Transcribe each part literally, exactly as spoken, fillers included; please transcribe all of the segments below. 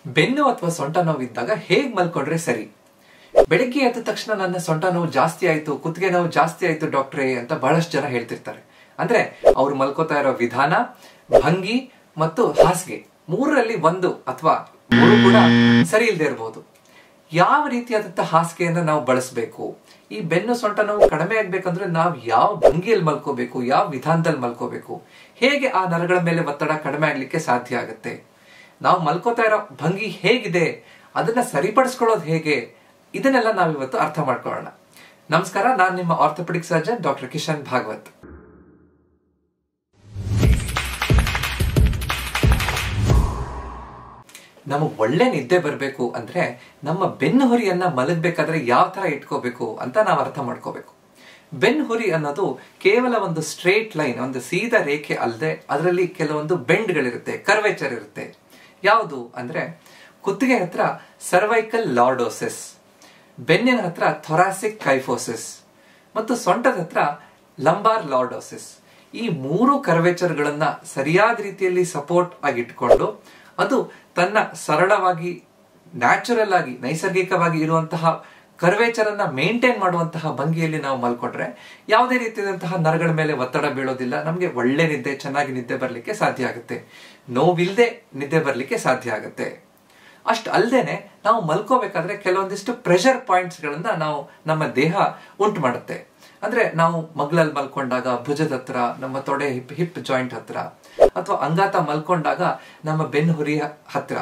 ಬೆನ್ನು ಅಥವಾ ಸೊಂಟ ನೋವಿದ್ದಾಗ ಹೇಗ್ ಮಲ್ಕೊಂಡ್ರೆ ಸರಿ? ಬೆಳಿಗ್ಗೆ ಎದ್ದ ತಕ್ಷಣ ನನ್ನ ಸೊಂಟ ನೋವು ಜಾಸ್ತಿ ಆಯ್ತು, ಕುತ್ತಿಗೆ ನೋವು ಜಾಸ್ತಿ ಆಯ್ತು ಡಾಕ್ಟ್ರೇ ಅಂತ ಬಹಳಷ್ಟು ಜನ ಹೇಳ್ತಿರ್ತಾರೆ. ಅಂದ್ರೆ ಅವ್ರು ಮಲ್ಕೋತಾ ಇರೋ ವಿಧಾನ, ಭಂಗಿ ಮತ್ತು ಹಾಸಿಗೆ ಮೂರರಲ್ಲಿ ಒಂದು ಅಥವಾ ಮೂರು ಕೂಡ ಸರಿ ಇಲ್ಲದೆ ಇರಬಹುದು. ಯಾವ ರೀತಿಯಾದಂತಹ ಹಾಸಿಗೆಯನ್ನ ನಾವು ಬಳಸಬೇಕು? ಈ ಬೆನ್ನು ಸೊಂಟ ನೋವು ಕಡಿಮೆ ಆಗ್ಬೇಕಂದ್ರೆ ನಾವು ಯಾವ ಭಂಗಿಯಲ್ಲಿ ಮಲ್ಕೋಬೇಕು, ಯಾವ ವಿಧಾನದಲ್ಲಿ ಮಲ್ಕೋಬೇಕು, ಹೇಗೆ ಆ ನರಗಳ ಮೇಲೆ ಒತ್ತಡ ಕಡಿಮೆ ಆಗ್ಲಿಕ್ಕೆ ಸಾಧ್ಯ ಆಗುತ್ತೆ, ನಾವು ಮಲ್ಕೋತಾ ಇರೋ ಭಂಗಿ ಹೇಗಿದೆ, ಅದನ್ನ ಸರಿಪಡಿಸ್ಕೊಳ್ಳೋದು ಹೇಗೆ, ಇದನ್ನೆಲ್ಲ ನಾವಿವತ್ತು ಅರ್ಥ ಮಾಡ್ಕೊಳ್ಳೋಣ. ನಮಸ್ಕಾರ, ನಾನು ನಿಮ್ಮ orthopaedic surgeon doctor Kishan Bhagwat. ನಮಗೆ ಒಳ್ಳೆ ನಿದ್ದೆ ಬರಬೇಕು ಅಂದ್ರೆ ನಮ್ಮ ಬೆನ್ನು ಹುರಿಯನ್ನ ಮಲಗಬೇಕಾದ್ರೆ ಯಾವ ತರ ಇಟ್ಕೋಬೇಕು ಅಂತ ನಾವು ಅರ್ಥ ಮಾಡ್ಕೋಬೇಕು. ಬೆನ್ನು ಹುರಿ ಅನ್ನೋದು ಕೇವಲ ಒಂದು ಸ್ಟ್ರೇಟ್ ಲೈನ್, ಒಂದು ಸೀದಾ ರೇಖೆ ಅಲ್ಲದೆ ಅದರಲ್ಲಿ ಕೆಲವೊಂದು ಬೆಂಡ್ಗಳಿರುತ್ತೆ, ಕರ್ವೇಚರ್ ಇರುತ್ತೆ. ಯಾವುದು ಅಂದ್ರೆ ಕುತ್ತಿಗೆ ಹತ್ರ ಸರ್ವೈಕಲ್ ಲಾರ್ಡೋಸಿಸ್, ಬೆನ್ನಿನ ಹತ್ರ ಥೊರಾಸಿಕ್ ಕೈಫೋಸಿಸ್ ಮತ್ತು ಸೊಂಟದ ಹತ್ರ ಲಂಬಾರ್ ಲಾರ್ಡೋಸಿಸ್. ಈ ಮೂರು ಕರ್ವೇಚರ್ ಗಳನ್ನ ಸರಿಯಾದ ರೀತಿಯಲ್ಲಿ ಸಪೋರ್ಟ್ ಆಗಿಟ್ಕೊಂಡು ಅದು ತನ್ನ ಸರಳವಾಗಿ ನ್ಯಾಚುರಲ್ ಆಗಿ ನೈಸರ್ಗಿಕವಾಗಿ ಇರುವಂತಹ ಕರ್ವೇಚರ್ ಅನ್ನ ಮೇಂಟೈನ್ ಮಾಡುವಂತಹ ಭಂಗಿಯಲ್ಲಿ ನಾವು ಮಲ್ಕೊಂಡ್ರೆ ಯಾವುದೇ ರೀತಿಯಾದಂತಹ ನರಗಳ ಮೇಲೆ ಒತ್ತಡ ಬೀಳೋದಿಲ್ಲ. ನಮ್ಗೆ ಒಳ್ಳೆ ನಿದ್ದೆ, ಚೆನ್ನಾಗಿ ನಿದ್ದೆ ಬರ್ಲಿಕ್ಕೆ ಸಾಧ್ಯ ಆಗುತ್ತೆ, ನೋವಿಲ್ದೆ ನಿದ್ದೆ ಬರ್ಲಿಕ್ಕೆ ಸಾಧ್ಯ ಆಗುತ್ತೆ. ಅಷ್ಟು ಅಲ್ಲದೇನೆ ನಾವು ಮಲ್ಕೋಬೇಕಾದ್ರೆ ಕೆಲವೊಂದಿಷ್ಟು ಪ್ರೆಷರ್ ಪಾಯಿಂಟ್ಸ್ ಗಳನ್ನ ನಾವು ನಮ್ಮ ದೇಹ ಉಂಟು ಮಾಡುತ್ತೆ. ಅಂದ್ರೆ ನಾವು ಮಗ್ಲಲ್ಲಿ ಮಲ್ಕೊಂಡಾಗ ಭುಜದ ಹತ್ರ, ನಮ್ಮ ತೊಡೆ ಹಿಪ್ ಹಿಪ್ ಜಾಯಿಂಟ್ ಹತ್ರ, ಅಥವಾ ಅಂಗಾತ ಮಲ್ಕೊಂಡಾಗ ನಮ್ಮ ಬೆನ್ನು ಹುರಿ ಹತ್ರ,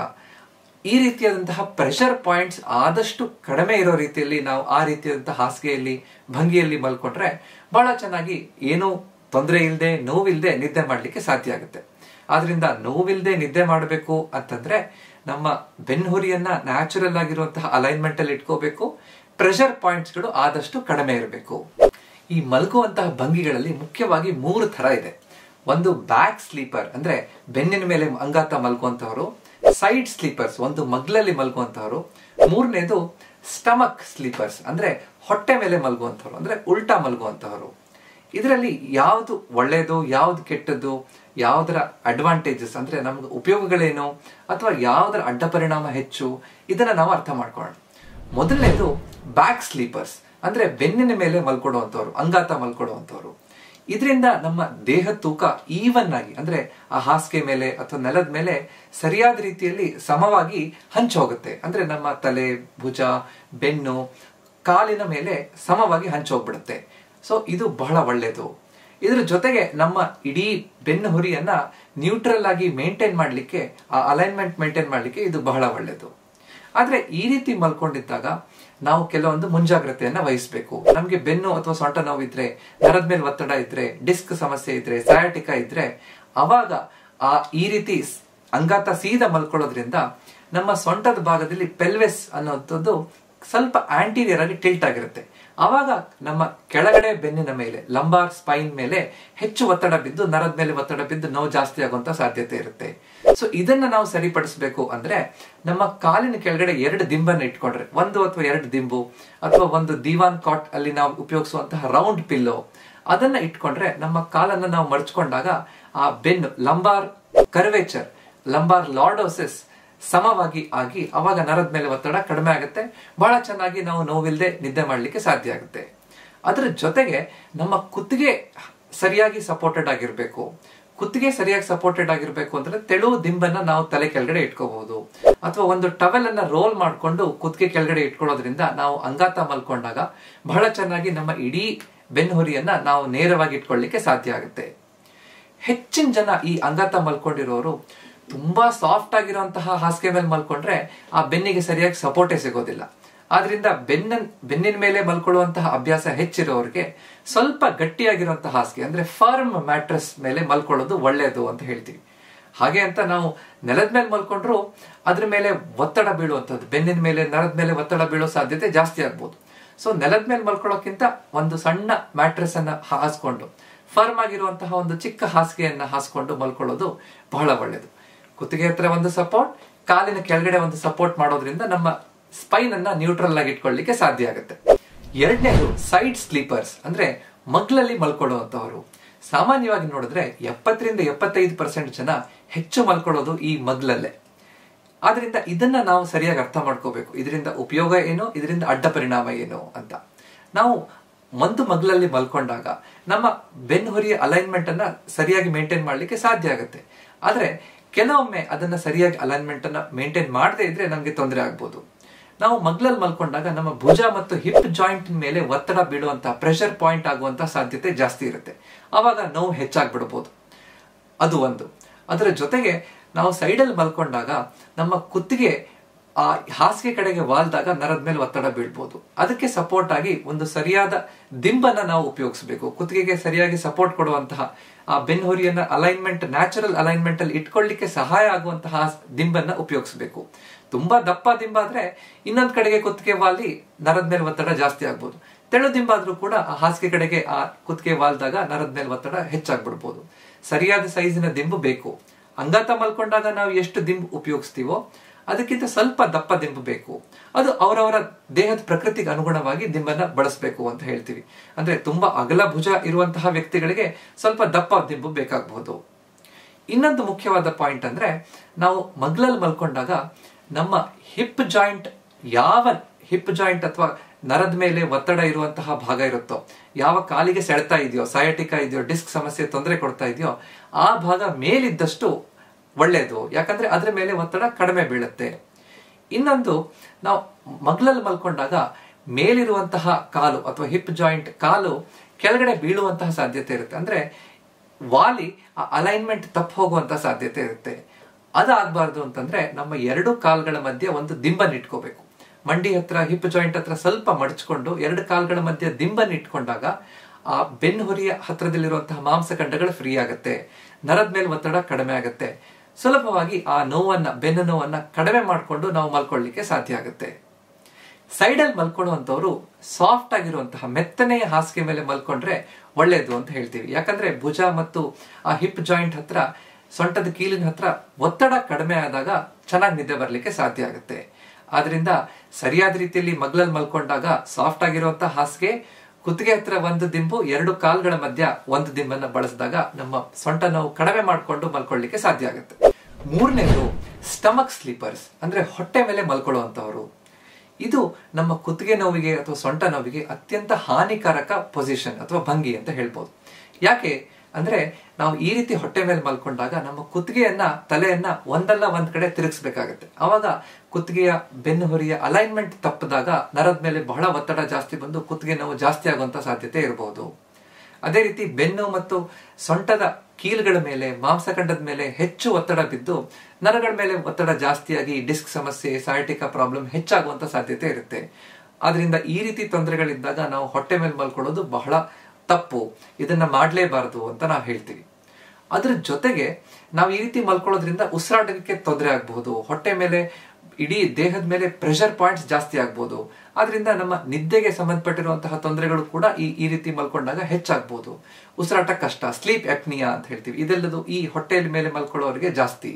ಈ ರೀತಿಯಾದಂತಹ ಪ್ರೆಷರ್ ಪಾಯಿಂಟ್ಸ್ ಆದಷ್ಟು ಕಡಿಮೆ ಇರೋ ರೀತಿಯಲ್ಲಿ ನಾವು ಆ ರೀತಿಯಾದಂತಹ ಹಾಸಿಗೆಯಲ್ಲಿ ಭಂಗಿಯಲ್ಲಿ ಮಲ್ಕೊಂಡ್ರೆ ಬಹಳ ಚೆನ್ನಾಗಿ ಏನೂ ತೊಂದರೆ ಇಲ್ಲದೆ, ನೋವಿಲ್ಲದೆ ನಿದ್ದೆ ಮಾಡ್ಲಿಕ್ಕೆ ಸಾಧ್ಯ ಆಗುತ್ತೆ. ಆದ್ರಿಂದ ನೋವಿಲ್ಲದೆ ನಿದ್ದೆ ಮಾಡಬೇಕು ಅಂತಂದ್ರೆ ನಮ್ಮ ಬೆನ್ನು ಹುರಿಯನ್ನ ನ್ಯಾಚುರಲ್ ಆಗಿರುವಂತಹ ಅಲೈನ್ಮೆಂಟ್ ಅಲ್ಲಿ ಇಟ್ಕೋಬೇಕು. ಪ್ರೆಷರ್ ಪಾಯಿಂಟ್ಸ್ ಗಳು ಆದಷ್ಟು ಕಡಿಮೆ ಇರಬೇಕು. ಈ ಮಲಗುವಂತಹ ಭಂಗಿಗಳಲ್ಲಿ ಮುಖ್ಯವಾಗಿ ಮೂರು ತರ ಇದೆ. ಒಂದು ಬ್ಯಾಕ್ ಸ್ಲೀಪರ್ ಅಂದ್ರೆ ಬೆನ್ನಿನ ಮೇಲೆ ಅಂಗಾತ ಮಲ್ಗುವಂತವರು, ಸೈಡ್ ಸ್ಲೀಪರ್ಸ್ ಒಂದು ಮಗ್ಲಲ್ಲಿ ಮಲ್ಗುವಂತವರು, ಮೂರನೇದು ಸ್ಟಮಕ್ ಸ್ಲೀಪರ್ಸ್ ಅಂದ್ರೆ ಹೊಟ್ಟೆ ಮೇಲೆ ಮಲ್ಗುವಂತವರು, ಅಂದ್ರೆ ಉಲ್ಟಾ ಮಲ್ಗುವಂತವರು. ಇದರಲ್ಲಿ ಯಾವ್ದು ಒಳ್ಳೇದು, ಯಾವ್ದು ಕೆಟ್ಟದ್ದು, ಯಾವ್ದರ ಅಡ್ವಾಂಟೇಜಸ್ ಅಂದ್ರೆ ನಮ್ಗೆ ಉಪಯೋಗಗಳೇನು ಅಥವಾ ಯಾವ್ದರ ಅಡ್ಡ ಪರಿಣಾಮ ಹೆಚ್ಚು, ಇದನ್ನ ನಾವು ಅರ್ಥ ಮಾಡ್ಕೊಳ್ಳೋಣ. ಮೊದಲನೇದು ಬ್ಯಾಕ್ ಸ್ಲೀಪರ್ಸ್ ಅಂದ್ರೆ ಬೆನ್ನಿನ ಮೇಲೆ ಮಲ್ಕೊಡುವಂತವ್ರು, ಅಂಗಾತ ಮಲ್ಕೊಡುವಂತವ್ರು. ಇದರಿಂದ ನಮ್ಮ ದೇಹ ತೂಕ ಈವನ್ ಆಗಿ ಅಂದ್ರೆ ಆ ಹಾಸಿಗೆ ಮೇಲೆ ಅಥವಾ ನೆಲದ ಮೇಲೆ ಸರಿಯಾದ ರೀತಿಯಲ್ಲಿ ಸಮವಾಗಿ ಹಂಚೋಗುತ್ತೆ. ಅಂದ್ರೆ ನಮ್ಮ ತಲೆ, ಭುಜ, ಬೆನ್ನು, ಕಾಲಿನ ಮೇಲೆ ಸಮವಾಗಿ ಹಂಚೋಗ್ಬಿಡುತ್ತೆ. ಸೊ ಇದು ಬಹಳ ಒಳ್ಳೇದು. ಇದ್ರ ಜೊತೆಗೆ ನಮ್ಮ ಇಡೀ ಬೆನ್ನು ಹುರಿಯನ್ನ ನ್ಯೂಟ್ರಲ್ ಆಗಿ ಮೇಂಟೈನ್ ಮಾಡ್ಲಿಕ್ಕೆ, ಆ ಅಲೈನ್ಮೆಂಟ್ ಮೇಂಟೈನ್ ಮಾಡ್ಲಿಕ್ಕೆ ಇದು ಬಹಳ ಒಳ್ಳೇದು. ಆದ್ರೆ ಈ ರೀತಿ ಮಲ್ಕೊಂಡಿದ್ದಾಗ ನಾವು ಕೆಲವೊಂದು ಮುಂಜಾಗ್ರತೆಯನ್ನ ವಹಿಸಬೇಕು. ನಮ್ಗೆ ಬೆನ್ನು ಅಥವಾ ಸೊಂಟ ನೋವಿದ್ರೆ, ನರದ ಮೇಲೆ ಒತ್ತಡ ಇದ್ರೆ, ಡಿಸ್ಕ್ ಸಮಸ್ಯೆ ಇದ್ರೆ, ಸಯಾಟಿಕಾ ಇದ್ರೆ, ಅವಾಗ ಆ ಈ ರೀತಿ ಅಂಗಾತ ಸೀದಾ ಮಲ್ಕೊಳ್ಳೋದ್ರಿಂದ ನಮ್ಮ ಸೊಂಟದ ಭಾಗದಲ್ಲಿ ಪೆಲ್ವೆಸ್ ಅನ್ನೋಂಥದ್ದು ಸ್ವಲ್ಪ ಆಂಟೀರಿಯರ್ ಆಗಿ ಟಿಲ್ಟ್ ಆಗಿರುತ್ತೆ. ಅವಾಗ ನಮ್ಮ ಕೆಳಗಡೆ ಬೆನ್ನಿನ ಮೇಲೆ, ಲಂಬಾರ್ ಸ್ಪೈನ್ ಮೇಲೆ ಹೆಚ್ಚು ಒತ್ತಡ ಬಿದ್ದು, ನರದ ಮೇಲೆ ಒತ್ತಡ ಬಿದ್ದು ನೋವು ಜಾಸ್ತಿ ಆಗುವಂತ ಸಾಧ್ಯತೆ ಇರುತ್ತೆ. ಸೊ ಇದನ್ನ ನಾವು ಸರಿಪಡಿಸಬೇಕು ಅಂದ್ರೆ ನಮ್ಮ ಕಾಲಿನ ಕೆಳಗಡೆ ಎರಡು ದಿಂಬನ್ನ ಇಟ್ಕೊಂಡ್ರೆ, ಒಂದು ಅಥವಾ ಎರಡು ದಿಂಬು ಅಥವಾ ಒಂದು ದಿವಾನ್ ಕಾಟ್ ಅಲ್ಲಿ ನಾವು ಉಪಯೋಗಿಸುವಂತಹ ರೌಂಡ್ ಪಿಲ್ಲೋ, ಅದನ್ನ ಇಟ್ಕೊಂಡ್ರೆ ನಮ್ಮ ಕಾಲನ್ನ ನಾವು ಮಡಚ್ಕೊಂಡಾಗ ಆ ಬೆನ್ನು ಲಂಬಾರ್ ಕರ್ವೇಚರ್, ಲಂಬಾರ್ ಲಾರ್ಡೋಸಿಸ್ ಸಮವಾಗಿ ಆಗಿ ಅವಾಗ ನರದ ಮೇಲೆ ಒತ್ತಡ ಕಡಿಮೆ ಆಗುತ್ತೆ. ಬಹಳ ಚೆನ್ನಾಗಿ ನಾವು ನೋವಿಲ್ಲದೆ ನಿದ್ದೆ ಮಾಡ್ಲಿಕ್ಕೆ ಸಾಧ್ಯ ಆಗುತ್ತೆ. ಅದರ ಜೊತೆಗೆ ನಮ್ಮ ಕುತ್ತಿಗೆ ಸರಿಯಾಗಿ ಸಪೋರ್ಟೆಡ್ ಆಗಿರ್ಬೇಕು. ಕುತ್ತಿಗೆ ಸರಿಯಾಗಿ ಸಪೋರ್ಟೆಡ್ ಆಗಿರ್ಬೇಕು ಅಂದ್ರೆ ತೆಳು ದಿಂಬನ್ನ ನಾವು ತಲೆ ಕೆಳಗಡೆ ಇಟ್ಕೋಬಹುದು, ಅಥವಾ ಒಂದು ಟವೆಲ್ ಅನ್ನ ರೋಲ್ ಮಾಡ್ಕೊಂಡು ಕುತ್ತಿಗೆ ಕೆಳಗಡೆ ಇಟ್ಕೊಳ್ಳೋದ್ರಿಂದ ನಾವು ಅಂಗಾತ ಮಲ್ಕೊಂಡಾಗ ಬಹಳ ಚೆನ್ನಾಗಿ ನಮ್ಮ ಇಡೀ ಬೆನ್ನು ಹುರಿಯನ್ನ ನಾವು ನೇರವಾಗಿ ಇಟ್ಕೊಳ್ಳಿಕ್ಕೆ ಸಾಧ್ಯ ಆಗುತ್ತೆ. ಹೆಚ್ಚಿನ ಜನ ಈ ಅಂಗಾತ ಮಲ್ಕೊಂಡಿರೋರು ತುಂಬಾ ಸಾಫ್ಟ್ ಆಗಿರುವಂತಹ ಹಾಸಿಗೆ ಮೇಲೆ ಮಲ್ಕೊಂಡ್ರೆ ಆ ಬೆನ್ನಿಗೆ ಸರಿಯಾಗಿ ಸಪೋರ್ಟೇ ಸಿಗೋದಿಲ್ಲ. ಆದ್ರಿಂದ ಬೆನ್ನ ಬೆನ್ನಿನ ಮೇಲೆ ಮಲ್ಕೊಳ್ಳುವಂತಹ ಅಭ್ಯಾಸ ಹೆಚ್ಚಿರೋರಿಗೆ ಸ್ವಲ್ಪ ಗಟ್ಟಿಯಾಗಿರುವಂತಹ ಹಾಸಿಗೆ ಅಂದ್ರೆ ಫರ್ಮ್ ಮ್ಯಾಟ್ರೆಸ್ ಮೇಲೆ ಮಲ್ಕೊಳ್ಳೋದು ಒಳ್ಳೆಯದು ಅಂತ ಹೇಳ್ತೀವಿ. ಹಾಗೆ ಅಂತ ನಾವು ನೆಲದ ಮೇಲೆ ಮಲ್ಕೊಂಡ್ರು ಅದ್ರ ಮೇಲೆ ಒತ್ತಡ ಬೀಳುವಂಥದ್ದು, ಬೆನ್ನಿನ ಮೇಲೆ ನರದ ಮೇಲೆ ಒತ್ತಡ ಬೀಳೋ ಸಾಧ್ಯತೆ ಜಾಸ್ತಿ ಆಗ್ಬೋದು. ಸೊ ನೆಲದ ಮೇಲೆ ಮಲ್ಕೊಳ್ಳೋಕ್ಕಿಂತ ಒಂದು ಸಣ್ಣ ಮ್ಯಾಟ್ರೆಸ್ ಅನ್ನ ಹಾಸ್ಕೊಂಡು, ಫರ್ಮ್ ಆಗಿರುವಂತಹ ಒಂದು ಚಿಕ್ಕ ಹಾಸಿಗೆಯನ್ನ ಹಾಸ್ಕೊಂಡು ಮಲ್ಕೊಳ್ಳೋದು ಬಹಳ ಒಳ್ಳೇದು. ಕುತ್ತಿಗೆ ಹತ್ರ ಒಂದು ಸಪೋರ್ಟ್, ಕಾಲಿನ ಕೆಳಗಡೆ ಒಂದು ಸಪೋರ್ಟ್ ಮಾಡೋದ್ರಿಂದ ನಮ್ಮ ಸ್ಪೈನ್ ಅನ್ನ ನ್ಯೂಟ್ರಲ್ ಆಗಿ ಇಟ್ಕೊಳ್ಳಿಕ್ಕೆ ಸಾಧ್ಯ ಆಗುತ್ತೆ. ಎರಡನೇದು ಸೈಡ್ ಸ್ಲೀಪರ್ಸ್ ಅಂದ್ರೆ ಮಗ್ಲಲ್ಲಿ ಮಲ್ಕೊಳ್ಳುವಂತವರು. ಸಾಮಾನ್ಯವಾಗಿ ನೋಡಿದ್ರೆ ಎಪ್ಪತ್ತರಿಂದ ಎಪ್ಪತ್ತೈದು ಪರ್ಸೆಂಟ್ ಜನ ಹೆಚ್ಚು ಮಲ್ಕೊಳ್ಳೋದು ಈ ಮಗ್ಲಲ್ಲೇ. ಆದ್ರಿಂದ ಇದನ್ನ ನಾವು ಸರಿಯಾಗಿ ಅರ್ಥ ಮಾಡ್ಕೋಬೇಕು. ಇದರಿಂದ ಉಪಯೋಗ ಏನು, ಇದರಿಂದ ಅಡ್ಡ ಪರಿಣಾಮ ಏನು ಅಂತ. ನಾವು ಒಂದು ಮಗ್ಲಲ್ಲಿ ಮಲ್ಕೊಂಡಾಗ ನಮ್ಮ ಬೆನ್ನುಹುರಿಯ ಅಲೈನ್ಮೆಂಟ್ ಅನ್ನ ಸರಿಯಾಗಿ ಮೇಂಟೈನ್ ಮಾಡ್ಲಿಕ್ಕೆ ಸಾಧ್ಯ ಆಗುತ್ತೆ. ಆದ್ರೆ ಕೆಲವೊಮ್ಮೆ ಅದನ್ನ ಸರಿಯಾಗಿ ಅಲೈನ್ಮೆಂಟ್ ಅನ್ನ ಮೇಂಟೈನ್ ಮಾಡದೇ ಇದ್ರೆ ನಮ್ಗೆ ತೊಂದರೆ ಆಗ್ಬೋದು. ನಾವು ಮಗ್ಲಲ್ಲಿ ಮಲ್ಕೊಂಡಾಗ ನಮ್ಮ ಭುಜ ಮತ್ತು ಹಿಪ್ ಜಾಯಿಂಟ್ ಮೇಲೆ ಒತ್ತಡ ಬೀಳುವಂತಹ ಪ್ರೆಷರ್ ಪಾಯಿಂಟ್ ಆಗುವಂತಹ ಸಾಧ್ಯತೆ ಜಾಸ್ತಿ ಇರುತ್ತೆ. ಆವಾಗ ನೋವು ಹೆಚ್ಚಾಗ್ಬಿಡ್ಬೋದು. ಅದು ಒಂದು. ಅದರ ಜೊತೆಗೆ ನಾವು ಸೈಡಲ್ಲಿ ಮಲ್ಕೊಂಡಾಗ ನಮ್ಮ ಕುತ್ತಿಗೆ ಆ ಹಾಸಿಗೆ ಕಡೆಗೆ ವಾಲ್ದಾಗ ನರದ ಮೇಲೆ ಒತ್ತಡ ಬೀಳ್ಬೋದು. ಅದಕ್ಕೆ ಸಪೋರ್ಟ್ ಆಗಿ ಒಂದು ಸರಿಯಾದ ದಿಂಬನ್ನ ನಾವು ಉಪಯೋಗಿಸಬೇಕು. ಕುತ್ತಿಗೆಗೆ ಸರಿಯಾಗಿ ಸಪೋರ್ಟ್ ಕೊಡುವಂತಹ ಆ ಬೆನ್ನುಹುರಿಯನ್ನ ಅಲೈನ್ಮೆಂಟ್ ನ್ಯಾಚುರಲ್ ಅಲೈನ್ಮೆಂಟ್ ಅಲ್ಲಿ ಇಟ್ಕೊಳ್ಳಿಕ್ಕೆ ಸಹಾಯ ಆಗುವಂತಹ ದಿಂಬನ್ನ ಉಪಯೋಗಿಸಬೇಕು. ತುಂಬಾ ದಪ್ಪ ದಿಂಬ ಆದ್ರೆ ಇನ್ನೊಂದ್ ಕಡೆಗೆ ಕುತ್ತಿಗೆ ವಾಲಿ ನರದ ಮೇಲೆ ಒತ್ತಡ ಜಾಸ್ತಿ ಆಗ್ಬೋದು. ತೆಳು ದಿಂಬ ಆದ್ರೂ ಕೂಡ ಆ ಹಾಸಿಗೆ ಕಡೆಗೆ ಆ ಕುತ್ತಿಗೆ ವಾಲ್ದಾಗ ನರದ ಮೇಲೆ ಒತ್ತಡ ಹೆಚ್ಚಾಗ್ಬಿಡ್ಬೋದು. ಸರಿಯಾದ ಸೈಜಿನ ದಿಂಬು ಬೇಕು. ಅಂಗಾತ ಮಲ್ಕೊಂಡಾಗ ನಾವು ಎಷ್ಟು ದಿಂಬು ಉಪಯೋಗಿಸ್ತೀವೋ ಅದಕ್ಕಿಂತ ಸ್ವಲ್ಪ ದಪ್ಪ ದಿಂಬು ಬೇಕು. ಅದು ಅವರವರ ದೇಹದ ಪ್ರಕೃತಿಗೆ ಅನುಗುಣವಾಗಿ ದಿಂಬನ್ನ ಬಳಸಬೇಕು ಅಂತ ಹೇಳ್ತೀವಿ. ಅಂದ್ರೆ ತುಂಬಾ ಅಗಲ ಭುಜ ಇರುವಂತಹ ವ್ಯಕ್ತಿಗಳಿಗೆ ಸ್ವಲ್ಪ ದಪ್ಪ ದಿಂಬು ಬೇಕಾಗಬಹುದು. ಇನ್ನೊಂದು ಮುಖ್ಯವಾದ ಪಾಯಿಂಟ್ ಅಂದ್ರೆ ನಾವು ಮಗ್ಲಲ್ಲಿ ಮಲ್ಕೊಂಡಾಗ ನಮ್ಮ ಹಿಪ್ ಜಾಯಿಂಟ್, ಯಾವ ಹಿಪ್ ಜಾಯಿಂಟ್ ಅಥವಾ ನರದ ಮೇಲೆ ಒತ್ತಡ ಇರುವಂತಹ ಭಾಗ ಇರುತ್ತೋ, ಯಾವ ಕಾಲಿಗೆ ಸೆಳೆತಾ ಇದೆಯೋ, ಸಯಾಟಿಕಾ ಇದೆಯೋ, ಡಿಸ್ಕ್ ಸಮಸ್ಯೆ ತೊಂದರೆ ಕೊಡ್ತಾ ಇದೆಯೋ ಆ ಭಾಗ ಮೇಲಿದ್ದಷ್ಟು ಒಳ್ಳೇದು. ಯಾಕಂದ್ರೆ ಅದ್ರ ಮೇಲೆ ಒತ್ತಡ ಕಡಿಮೆ ಬೀಳುತ್ತೆ. ಇನ್ನೊಂದು, ನಾವು ಮಗ್ಲಲ್ಲಿ ಮಲ್ಕೊಂಡಾಗ ಮೇಲಿರುವಂತಹ ಕಾಲು ಅಥವಾ ಹಿಪ್ ಜಾಯಿಂಟ್ ಕಾಲು ಕೆಳಗಡೆ ಬೀಳುವಂತಹ ಸಾಧ್ಯತೆ ಇರುತ್ತೆ. ಅಂದ್ರೆ ವಾಲಿ ಆ ಅಲೈನ್ಮೆಂಟ್ ತಪ್ಪು ಹೋಗುವಂತಹ ಸಾಧ್ಯತೆ ಇರುತ್ತೆ. ಅದಾಗಬಾರ್ದು ಅಂತಂದ್ರೆ ನಮ್ಮ ಎರಡು ಕಾಲ್ಗಳ ಮಧ್ಯೆ ಒಂದು ದಿಂಬನ್ನ ಇಟ್ಕೋಬೇಕು. ಮಂಡಿ ಹತ್ರ ಹಿಪ್ ಜಾಯಿಂಟ್ ಹತ್ರ ಸ್ವಲ್ಪ ಮಡಚ್ಕೊಂಡು ಎರಡು ಕಾಲ್ಗಳ ಮಧ್ಯೆ ದಿಂಬನ್ನ ಇಟ್ಕೊಂಡಾಗ ಆ ಬೆನ್ನುಹುರಿಯ ಹತ್ರದಲ್ಲಿರುವಂತಹ ಮಾಂಸಖಂಡಗಳು ಫ್ರೀ ಆಗುತ್ತೆ. ನರದ ಮೇಲೆ ಒತ್ತಡ ಕಡಿಮೆ ಆಗುತ್ತೆ. ಸುಲಭವಾಗಿ ಆ ನೋವನ್ನ, ಬೆನ್ನು ನೋವನ್ನ ಕಡಿಮೆ ಮಾಡಿಕೊಂಡು ನಾವು ಮಲ್ಕೊಳ್ಳಿಕ್ಕೆ ಸಾಧ್ಯ ಆಗುತ್ತೆ. ಸೈಡಲ್ಲಿ ಮಲ್ಕೊಳ್ಳುವಂತವ್ರು ಸಾಫ್ಟ್ ಆಗಿರುವಂತಹ ಮೆತ್ತನೆಯ ಹಾಸಿಗೆ ಮೇಲೆ ಮಲ್ಕೊಂಡ್ರೆ ಒಳ್ಳೇದು ಅಂತ ಹೇಳ್ತೀವಿ. ಯಾಕಂದ್ರೆ ಭುಜ ಮತ್ತು ಆ ಹಿಪ್ ಜಾಯಿಂಟ್ ಹತ್ರ, ಸೊಂಟದ ಕೀಲಿನ ಹತ್ರ ಒತ್ತಡ ಕಡಿಮೆ ಆದಾಗ ಚೆನ್ನಾಗಿ ನಿದ್ದೆ ಬರ್ಲಿಕ್ಕೆ ಸಾಧ್ಯ ಆಗುತ್ತೆ. ಆದ್ರಿಂದ ಸರಿಯಾದ ರೀತಿಯಲ್ಲಿ ಮಗ್ಲಲ್ಲಿ ಮಲ್ಕೊಂಡಾಗ ಸಾಫ್ಟ್ ಆಗಿರುವಂತಹ ಹಾಸಿಗೆ, ಕುತ್ತಿಗೆ ಹತ್ರ ಒಂದು ದಿಂಬು, ಎರಡು ಕಾಲ್ಗಳ ಮಧ್ಯ ಒಂದು ದಿಂಬನ್ನ ಬಳಸಿದಾಗ ನಮ್ಮ ಸೊಂಟ ನೋವು ಕಡಿಮೆ ಮಾಡಿಕೊಂಡು ಮಲ್ಕೊಳ್ಳಿಕ್ಕೆ ಸಾಧ್ಯ ಆಗುತ್ತೆ. ಮೂರನೇದು ಸ್ಟಮಕ್ ಸ್ಲೀಪರ್ಸ್, ಅಂದ್ರೆ ಹೊಟ್ಟೆ ಮೇಲೆ ಮಲ್ಕೊಳ್ಳುವಂತವರು. ಇದು ನಮ್ಮ ಕುತ್ತಿಗೆ ನೋವಿಗೆ ಅಥವಾ ಸೊಂಟ ನೋವಿಗೆ ಅತ್ಯಂತ ಹಾನಿಕಾರಕ ಪೊಸಿಷನ್ ಅಥವಾ ಭಂಗಿ ಅಂತ ಹೇಳ್ಬೋದು. ಯಾಕೆ ಅಂದ್ರೆ ನಾವು ಈ ರೀತಿ ಹೊಟ್ಟೆ ಮೇಲೆ ಮಲ್ಕೊಂಡಾಗ ನಮ್ಮ ಕುತ್ತಿಗೆಯನ್ನ, ತಲೆಯನ್ನ ಒಂದಲ್ಲ ಒಂದ್ ಕಡೆ ತಿರುಗಿಸ್ಬೇಕಾಗತ್ತೆ. ಅವಾಗ ಕುತ್ತಿಗೆಯ ಬೆನ್ನುಹುರಿಯ ಅಲೈನ್ಮೆಂಟ್ ತಪ್ಪದಾಗ ನರದ ಮೇಲೆ ಬಹಳ ಒತ್ತಡ ಜಾಸ್ತಿ ಬಂದು ಕುತ್ತಿಗೆ ನೋವು ಜಾಸ್ತಿ ಆಗುವಂತ ಸಾಧ್ಯತೆ ಇರಬಹುದು. ಅದೇ ರೀತಿ ಬೆನ್ನು ಮತ್ತು ಸೊಂಟದ ಕೀಲುಗಳ ಮೇಲೆ, ಮಾಂಸಖಂಡದ ಮೇಲೆ ಹೆಚ್ಚು ಒತ್ತಡ ಬಿದ್ದು ನರಗಳ ಮೇಲೆ ಒತ್ತಡ ಜಾಸ್ತಿಯಾಗಿ ಡಿಸ್ಕ್ ಸಮಸ್ಯೆ, ಸಯಾಟಿಕಾ ಪ್ರಾಬ್ಲಮ್ ಹೆಚ್ಚಾಗುವಂತ ಸಾಧ್ಯತೆ ಇರುತ್ತೆ. ಆದ್ರಿಂದ ಈ ರೀತಿ ತೊಂದರೆಗಳಿದ್ದಾಗ ನಾವು ಹೊಟ್ಟೆ ಮೇಲೆ ಮಲ್ಕೊಳ್ಳೋದು ಬಹಳ ತಪ್ಪು. ಇದನ್ನ ಮಾಡಲೇಬಾರದು ಅಂತ ನಾವು ಹೇಳ್ತೀವಿ. ಅದ್ರ ಜೊತೆಗೆ ನಾವು ಈ ರೀತಿ ಮಲ್ಕೊಳ್ಳೋದ್ರಿಂದ ಉಸಿರಾಟಕ್ಕೆ ತೊಂದರೆ ಆಗಬಹುದು. ಹೊಟ್ಟೆ ಮೇಲೆ, ಇಡೀ ದೇಹದ ಮೇಲೆ ಪ್ರೆಷರ್ ಪಾಯಿಂಟ್ಸ್ ಜಾಸ್ತಿ ಆಗ್ಬೋದು. ಆದ್ರಿಂದ ನಮ್ಮ ನಿದ್ದೆಗೆ ಸಂಬಂಧಪಟ್ಟಿರುವಂತಹ ತೊಂದರೆಗಳು ಕೂಡ ಈ ಈ ರೀತಿ ಮಲ್ಕೊಂಡಾಗ ಹೆಚ್ಚಾಗ್ಬೋದು. ಉಸಿರಾಟ ಕಷ್ಟ, ಸ್ಲೀಪ್ ಎಪ್ನಿಯಾ ಅಂತ ಹೇಳ್ತೀವಿ, ಇದೆಲ್ಲದು ಈ ಹೊಟ್ಟೆಯ ಮೇಲೆ ಮಲ್ಕೊಳ್ಳೋರಿಗೆ ಜಾಸ್ತಿ.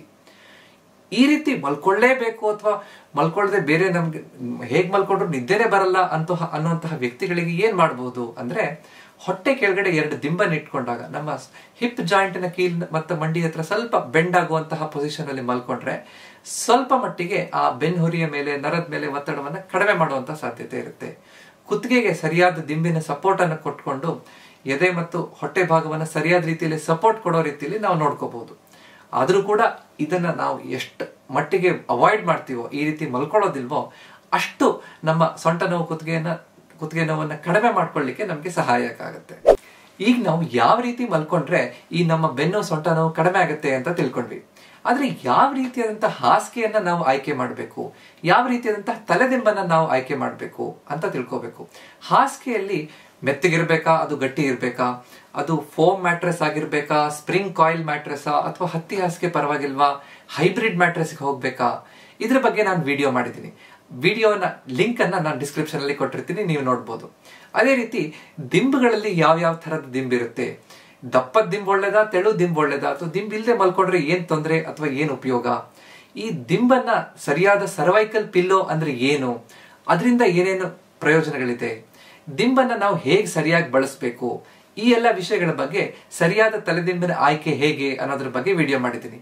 ಈ ರೀತಿ ಮಲ್ಕೊಳ್ಳೇಬೇಕು ಅಥವಾ ಮಲ್ಕೊಳ್ಳದೆ ಬೇರೆ ನಮ್ಗೆ ಹೇಗ್ ಮಲ್ಕೊಂಡ್ರು ನಿದ್ದೆನೆ ಬರಲ್ಲ ಅಂತ ಅನ್ನುವಂತಹ ವ್ಯಕ್ತಿಗಳಿಗೆ ಏನ್ ಮಾಡಬಹುದು ಅಂದ್ರೆ, ಹೊಟ್ಟೆ ಕೆಳಗಡೆ ಎರಡು ದಿಂಬನ್ನ ಇಟ್ಕೊಂಡಾಗ ನಮ್ಮ ಹಿಪ್ ಜಾಯಿಂಟ್ನ ಕೀಲ್ ಮತ್ತು ಮಂಡಿ ಹತ್ರ ಸ್ವಲ್ಪ ಬೆಂಡ್ ಆಗುವಂತಹ ಪೊಸಿಷನ್ ಅಲ್ಲಿ ಮಲ್ಕೊಂಡ್ರೆ ಸ್ವಲ್ಪ ಮಟ್ಟಿಗೆ ಆ ಬೆನ್ನುಹುರಿಯ ಮೇಲೆ, ನರದ ಮೇಲೆ ಒತ್ತಡವನ್ನ ಕಡಿಮೆ ಮಾಡುವಂತಹ ಸಾಧ್ಯತೆ ಇರುತ್ತೆ. ಕುತ್ತಿಗೆಗೆ ಸರಿಯಾದ ದಿಂಬಿನ ಸಪೋರ್ಟ್ ಅನ್ನು ಕೊಟ್ಕೊಂಡು ಎದೆ ಮತ್ತು ಹೊಟ್ಟೆ ಭಾಗವನ್ನ ಸರಿಯಾದ ರೀತಿಯಲ್ಲಿ ಸಪೋರ್ಟ್ ಕೊಡೋ ರೀತಿಯಲ್ಲಿ ನಾವು ನೋಡ್ಕೋಬಹುದು. ಆದ್ರೂ ಕೂಡ ಇದನ್ನ ನಾವು ಎಷ್ಟು ಮಟ್ಟಿಗೆ ಅವಾಯ್ಡ್ ಮಾಡ್ತೀವೋ, ಈ ರೀತಿ ಮಲ್ಕೊಳ್ಳೋದಿಲ್ವೋ, ಅಷ್ಟು ನಮ್ಮ ಸೊಂಟ ನೋವು, ಕುತ್ತಿಗೆಯನ್ನ ಕುತ್ತಿಗೆ ನೋವನ್ನ ಕಡಿಮೆ ಮಾಡ್ಕೊಳ್ಳಿಕ್ಕೆ ನಮ್ಗೆ ಸಹಾಯಕ ಆಗುತ್ತೆ. ಈಗ ನಾವು ಯಾವ ರೀತಿ ಮಲ್ಕೊಂಡ್ರೆ ಈ ನಮ್ಮ ಬೆನ್ನು, ಸೊಂಟ ನೋವು ಕಡಿಮೆ ಆಗುತ್ತೆ ಅಂತ ತಿಳ್ಕೊಂಡ್ವಿ. ಆದ್ರೆ ಯಾವ ರೀತಿಯಾದಂತಹ ಹಾಸಿಗೆಯನ್ನ ನಾವು ಆಯ್ಕೆ ಮಾಡಬೇಕು, ಯಾವ ರೀತಿಯಾದಂತಹ ತಲೆದಿಂಬನ್ನ ನಾವು ಆಯ್ಕೆ ಮಾಡಬೇಕು ಅಂತ ತಿಳ್ಕೋಬೇಕು. ಹಾಸಿಗೆಯಲ್ಲಿ ಮೆತ್ತಗಿರ್ಬೇಕಾ, ಅದು ಗಟ್ಟಿ ಇರ್ಬೇಕಾ, ಅದು ಫೋಮ್ ಮ್ಯಾಟ್ರೆಸ್ ಆಗಿರ್ಬೇಕಾ, ಸ್ಪ್ರಿಂಗ್ ಕಾಯಿಲ್ ಮ್ಯಾಟ್ರೆಸ್ ಅಥವಾ ಹತ್ತಿ ಹಾಸಿಗೆ ಪರವಾಗಿಲ್ವಾ, ಹೈಬ್ರಿಡ್ ಮ್ಯಾಟ್ರೆಸ್ಗೆ ಹೋಗ್ಬೇಕಾ, ಇದ್ರ ಬಗ್ಗೆ ನಾನು ವಿಡಿಯೋ ಮಾಡಿದ್ದೀನಿ. ವಿಡಿಯೋನ ಲಿಂಕ್ ಅನ್ನ ನಾನು ಡಿಸ್ಕ್ರಿಪ್ಷನ್ ಅಲ್ಲಿ ಕೊಟ್ಟಿರ್ತೀನಿ, ನೀವು ನೋಡ್ಬೋದು. ಅದೇ ರೀತಿ ದಿಂಬುಗಳಲ್ಲಿ ಯಾವ ಯಾವ ತರದ ದಿಂಬಿರುತ್ತೆ, ದಪ್ಪದ ದಿಂಬು ಒಳ್ಳೇದಾ, ತೆಳು ದಿಂಬು ಒಳ್ಳೇದಾ, ಅಥವಾ ದಿಂಬು ಇಲ್ಲದೆ ಮಲ್ಕೊಂಡ್ರೆ ಏನ್ ತೊಂದರೆ ಅಥವಾ ಏನ್ ಉಪಯೋಗ, ಈ ದಿಂಬನ್ನ ಸರಿಯಾದ ಸರ್ವೈಕಲ್ ಪಿಲ್ಲೋ ಅಂದ್ರೆ ಏನು, ಅದರಿಂದ ಏನೇನು ಪ್ರಯೋಜನಗಳಿದೆ, ದಿಂಬನ್ನ ನಾವು ಹೇಗೆ ಸರಿಯಾಗಿ ಬಳಸಬೇಕು, ಈ ಎಲ್ಲ ವಿಷಯಗಳ ಬಗ್ಗೆ, ಸರಿಯಾದ ತಲೆದಿಂಬಿನ ಆಯ್ಕೆ ಹೇಗೆ ಅನ್ನೋದ್ರ ಬಗ್ಗೆ ವಿಡಿಯೋ ಮಾಡಿದ್ದೀನಿ.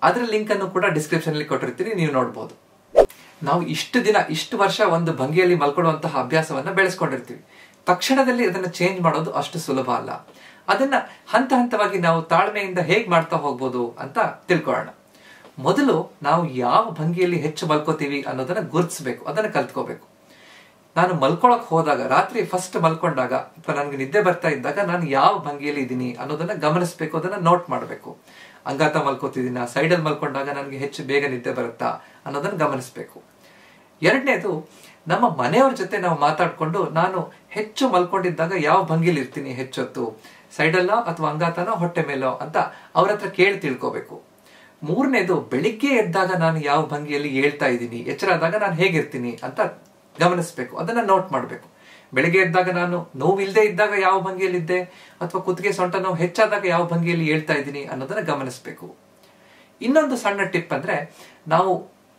ಅದರ ಲಿಂಕ್ ಅನ್ನು ಕೂಡ ಡಿಸ್ಕ್ರಿಪ್ಷನ್ ಅಲ್ಲಿ ಕೊಟ್ಟಿರ್ತೀನಿ, ನೀವು ನೋಡ್ಬೋದು. ನಾವು ಇಷ್ಟು ದಿನ ಇಷ್ಟು ವರ್ಷ ಒಂದು ಭಂಗಿಯಲ್ಲಿ ಮಲ್ಕೊಳ್ಳುವಂತಹ ಅಭ್ಯಾಸವನ್ನ ಬೆಳೆಸ್ಕೊಂಡಿರ್ತೀವಿ. ತಕ್ಷಣದಲ್ಲಿ ಅದನ್ನ ಚೇಂಜ್ ಮಾಡೋದು ಅಷ್ಟು ಸುಲಭ ಅಲ್ಲ. ಅದನ್ನ ಹಂತ ಹಂತವಾಗಿ ನಾವು ತಾಳ್ಮೆಯಿಂದ ಹೇಗ್ ಮಾಡ್ತಾ ಹೋಗ್ಬೋದು ಅಂತ ತಿಳ್ಕೊಳ್ಳೋಣ. ಮೊದಲು ನಾವು ಯಾವ ಭಂಗಿಯಲ್ಲಿ ಹೆಚ್ಚು ಮಲ್ಕೋತೀವಿ ಅನ್ನೋದನ್ನ ಗುರುತಿಸಬೇಕು, ಅದನ್ನ ಕಲ್ತ್ಕೋಬೇಕು. ನಾನು ಮಲ್ಕೊಳಕ್ ಹೋದಾಗ, ರಾತ್ರಿ ಫಸ್ಟ್ ಮಲ್ಕೊಂಡಾಗ ಅಥವಾ ನನಗೆ ನಿದ್ದೆ ಬರ್ತಾ ಇದ್ದಾಗ ನಾನು ಯಾವ ಭಂಗಿಯಲ್ಲಿ ಇದ್ದೀನಿ ಅನ್ನೋದನ್ನ ಗಮನಿಸಬೇಕು, ಅದನ್ನ ನೋಟ್ ಮಾಡಬೇಕು. ಅಂಗಾತ ಮಲ್ಕೋತಿದ್ದೀನ, ಸೈಡಲ್ಲಿ ಮಲ್ಕೊಂಡಾಗ ನನಗೆ ಹೆಚ್ಚು ಬೇಗ ನಿದ್ದೆ ಬರುತ್ತಾ ಅನ್ನೋದನ್ನ ಗಮನಿಸಬೇಕು. ಎರಡನೇದು, ನಮ್ಮ ಮನೆಯವ್ರ ಜೊತೆ ನಾವು ಮಾತಾಡ್ಕೊಂಡು ನಾನು ಹೆಚ್ಚು ಮಲ್ಕೊಂಡಿದ್ದಾಗ ಯಾವ ಭಂಗಿಲಿ ಇರ್ತೀನಿ ಹೆಚ್ಚೊತ್ತು, ಸೈಡಲ್ಲೋ ಅಥವಾ ಅಂಗಾತನೋ ಹೊಟ್ಟೆ ಮೇಲೋ ಅಂತ ಅವ್ರ ಹತ್ರ ಕೇಳಿ ತಿಳ್ಕೋಬೇಕು. ಮೂರನೇದು, ಬೆಳಿಗ್ಗೆ ಎದ್ದಾಗ ನಾನು ಯಾವ ಭಂಗಿಯಲ್ಲಿ ಹೇಳ್ತಾ ಇದ್ದೀನಿ, ಎಚ್ಚರ ಆದಾಗ ನಾನು ಹೇಗಿರ್ತೀನಿ ಅಂತ ಗಮನಿಸಬೇಕು, ಅದನ್ನ ನೋಟ್ ಮಾಡಬೇಕು. ಬೆಳಿಗ್ಗೆ ಎದ್ದಾಗ ನಾನು ನೋವಿಲ್ಲದೆ ಇದ್ದಾಗ ಯಾವ ಭಂಗಿಯಲ್ಲಿದ್ದೆ, ಅಥವಾ ಕುತ್ತಿಗೆ ಸೊಂಟ ನೋವು ಹೆಚ್ಚಾದಾಗ ಯಾವ ಭಂಗಿಯಲ್ಲಿ ಹೇಳ್ತಾ ಇದ್ದೀನಿ ಅನ್ನೋದನ್ನ ಗಮನಿಸಬೇಕು. ಇನ್ನೊಂದು ಸಣ್ಣ ಟಿಪ್ ಅಂದ್ರೆ, ನಾವು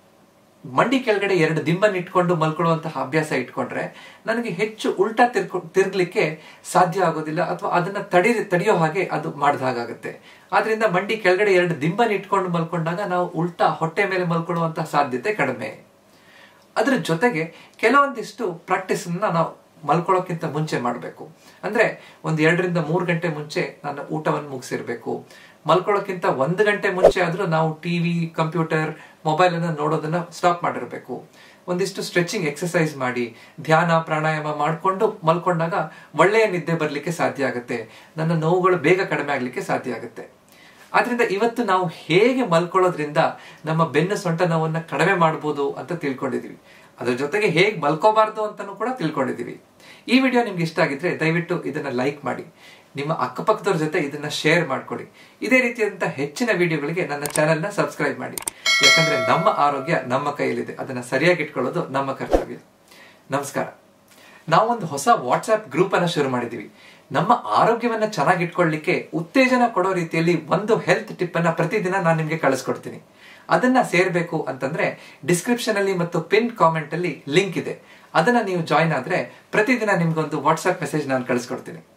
ಮಂಡಿ ಕೆಳಗಡೆ ಎರಡು ದಿಂಬನ್ನು ಇಟ್ಕೊಂಡು ಮಲ್ಕೊಳ್ಳುವಂತಹ ಅಭ್ಯಾಸ ಇಟ್ಕೊಂಡ್ರೆ ನನಗೆ ಹೆಚ್ಚು ಉಲ್ಟಾ ತಿರ್ಕೊ ತಿರ್ಗ್ಲಿಕ್ಕೆ ಸಾಧ್ಯ ಆಗೋದಿಲ್ಲ, ಅಥವಾ ಅದನ್ನ ತಡಿ ತಡೆಯೋ ಹಾಗೆ ಅದು ಮಾಡಿದ ಹಾಗಾಗುತ್ತೆ. ಆದ್ರಿಂದ ಮಂಡಿ ಕೆಳಗಡೆ ಎರಡು ದಿಂಬನ್ನು ಇಟ್ಕೊಂಡು ಮಲ್ಕೊಂಡಾಗ ನಾವು ಉಲ್ಟಾ ಹೊಟ್ಟೆ ಮೇಲೆ ಮಲ್ಕೊಳ್ಳುವಂತಹ ಸಾಧ್ಯತೆ ಕಡಿಮೆ. ಅದ್ರ ಜೊತೆಗೆ ಕೆಲವೊಂದಿಷ್ಟು ಪ್ರಾಕ್ಟೀಸ್ ನಾವು ಮಲ್ಕೊಳ್ಳೋಕ್ಕಿಂತ ಮುಂಚೆ ಮಾಡಬೇಕು. ಅಂದ್ರೆ ಒಂದ್ ಎರಡರಿಂದ ಮೂರು ಗಂಟೆ ಮುಂಚೆ ನಾನು ಊಟವನ್ನು ಮುಗಿಸಿರ್ಬೇಕು. ಮಲ್ಕೊಳ್ಳೋಕ್ಕಿಂತ ಒಂದು ಗಂಟೆ ಮುಂಚೆ ಆದ್ರೂ ನಾವು ಟಿವಿ, ಕಂಪ್ಯೂಟರ್, ಮೊಬೈಲ್ ಅನ್ನ ನೋಡೋದನ್ನ ಸ್ಟಾಪ್ ಮಾಡಿರ್ಬೇಕು. ಒಂದಿಷ್ಟು ಸ್ಟ್ರೆಚಿಂಗ್ ಎಕ್ಸರ್ಸೈಸ್ ಮಾಡಿ, ಧ್ಯಾನ, ಪ್ರಾಣಾಯಾಮ ಮಾಡ್ಕೊಂಡು ಮಲ್ಕೊಂಡಾಗ ಒಳ್ಳೆಯ ನಿದ್ದೆ ಬರ್ಲಿಕ್ಕೆ ಸಾಧ್ಯ ಆಗುತ್ತೆ. ನನ್ನ ನೋವುಗಳು ಬೇಗ ಕಡಿಮೆ ಆಗ್ಲಿಕ್ಕೆ ಸಾಧ್ಯ ಆಗುತ್ತೆ. ಆದ್ರಿಂದ ಇವತ್ತು ನಾವು ಹೇಗೆ ಮಲ್ಕೊಳ್ಳೋದ್ರಿಂದ ನಮ್ಮ ಬೆನ್ನು ಸೊಂಟ ನೋವನ್ನ ಕಡಿಮೆ ಮಾಡಬಹುದು ಅಂತ ತಿಳ್ಕೊಂಡಿದೀವಿ. ಅದ್ರ ಜೊತೆಗೆ ಹೇಗೆ ಮಲ್ಕೋಬಾರ್ದು ಅಂತಾನು ಕೂಡ ತಿಳ್ಕೊಂಡಿದೀವಿ. ಈ ವಿಡಿಯೋ ನಿಮ್ಗೆ ಇಷ್ಟ ಆಗಿದ್ರೆ ದಯವಿಟ್ಟು ಇದನ್ನ ಲೈಕ್ ಮಾಡಿ, ನಿಮ್ಮ ಅಕ್ಕಪಕ್ಕದವ್ರ ಜೊತೆ ಇದನ್ನ ಶೇರ್ ಮಾಡ್ಕೊಡಿ. ಇದೇ ರೀತಿಯಾದಂತಹ ಹೆಚ್ಚಿನ ವಿಡಿಯೋಗಳಿಗೆ ನನ್ನ ಚಾನೆಲ್ ನ ಸಬ್ಸ್ಕ್ರೈಬ್ ಮಾಡಿ. ಯಾಕಂದ್ರೆ ನಮ್ಮ ಆರೋಗ್ಯ ನಮ್ಮ ಕೈಯಲ್ಲಿದೆ, ಅದನ್ನ ಸರಿಯಾಗಿ ಇಟ್ಕೊಳ್ಳೋದು ನಮ್ಮ ಕರ್ತವ್ಯ. ನಮಸ್ಕಾರ. ನಾವೊಂದು ಹೊಸ ವಾಟ್ಸ್ಆಪ್ ಗ್ರೂಪ್ ಅನ್ನ ಶುರು ಮಾಡಿದೀವಿ. ನಮ್ಮ ಆರೋಗ್ಯವನ್ನ ಚೆನ್ನಾಗಿ ಇಟ್ಕೊಳ್ಳಿಕ್ಕೆ ಉತ್ತೇಜನ ಕೊಡೋ ರೀತಿಯಲ್ಲಿ ಒಂದು ಹೆಲ್ತ್ ಟಿಪ್ ಅನ್ನ ಪ್ರತಿದಿನ ನಾನು ನಿಮ್ಗೆ ಕಳಿಸ್ಕೊಡ್ತೀನಿ. ಅದನ್ನ ಸೇರ್ಬೇಕು ಅಂತಂದ್ರೆ ಡಿಸ್ಕ್ರಿಪ್ಷನ್ ಅಲ್ಲಿ ಮತ್ತು ಪಿನ್ ಕಾಮೆಂಟ್ ಅಲ್ಲಿ ಲಿಂಕ್ ಇದೆ, ಅದನ್ನ ನೀವು ಜಾಯಿನ್ ಆದ್ರೆ ಪ್ರತಿದಿನ ನಿಮ್ಗೊಂದು ವಾಟ್ಸ್ಆಪ್ ಮೆಸೇಜ್ ನಾನು ಕಳಿಸ್ಕೊಡ್ತೀನಿ.